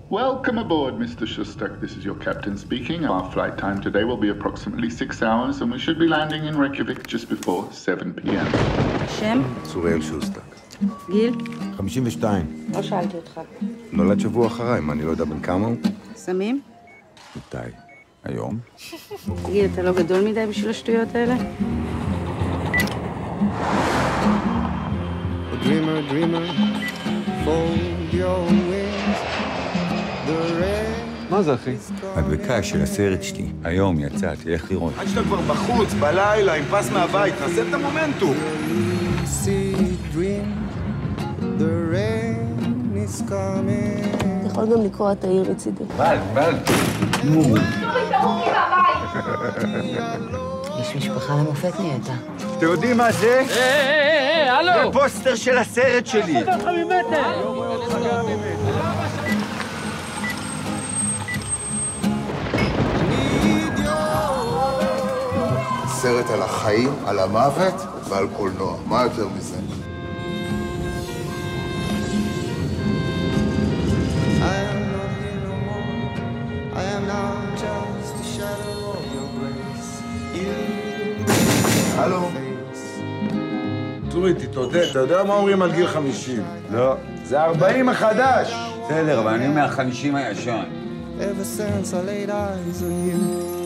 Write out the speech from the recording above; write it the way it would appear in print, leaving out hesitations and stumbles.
Welcome aboard, Mr. Shustak. This is your captain speaking. Our flight time today will be approximately 6 hours, and we should be landing in Reykjavik just before 7 p.m. שם? צוריאל שוסטק. גיל? 52. לא שאלתי אותך. נולד שבוע אחריי, מה, אני לא יודע בן כמה הוא? סמים? מתי? היום? גיל, אתה לא גדול מדי בשביל השטויות האלה? Dreamer, dreamer, fold your wings. The red... מה זה, אחי? הדבקה של הסרט שלי. היום יצאתי, איך לראות? עד שאתה כבר בחוץ, בלילה, עם פס מהבית, נעשה את המומנטום. See dream, the rain is coming. אתה יכול גם לקרוא את העיר מצידי. בל. נו. יש משפחה למופת נהייתה. אתם יודעים מה זה? הלו! זה פוסטר של הסרט שלי. סרט על החיים, על המוות ועל קולנוע. מה יותר מזה? הלו? צורי, תתעודד. אתה יודע מה אומרים על גיל 50? לא. זה 40 החדש. בסדר, אבל אני מה-50 הישן. Ever since I laid eyes on you.